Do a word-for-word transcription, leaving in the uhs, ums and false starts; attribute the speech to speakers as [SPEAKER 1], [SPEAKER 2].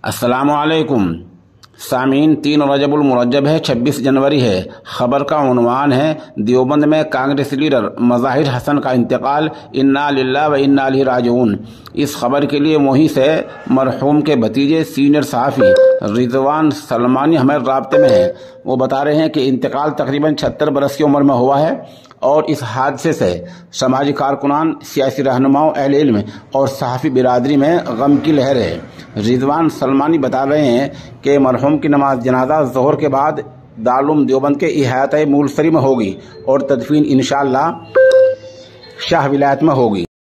[SPEAKER 1] अस्सलामुअलैकुम सामीन, तीन रजबुल मुरज्जब है, छब्बीस जनवरी है। खबर का उन्वान है, देवबंद में कांग्रेस लीडर मज़ाहिर हसन का इंतकाल, इन्ना लिल्लाहि व इन्ना इलैहि राजिऊन। इस खबर के लिए मोही से मरहूम के भतीजे सीनियर सहाफ़ी रिजवान सलमानी हमारे राब्ते में हैं। वो बता रहे हैं कि इंतकाल तकरीबन छहत्तर बरस की उम्र में हुआ है और इस हादसे से समाजी कारकुनान, सियासी रहनुमाओं, अहले इल्म और सहाफ़ी बिरादरी में गम की लहर है। रिजवान सलमानी बता रहे हैं कि मरहूम की नमाज जनाजा ज़ोहर के बाद दारुल देवबंद के इहाते मूलसरी में होगी और तदफीन इंशाअल्लाह शाह विलायत में होगी।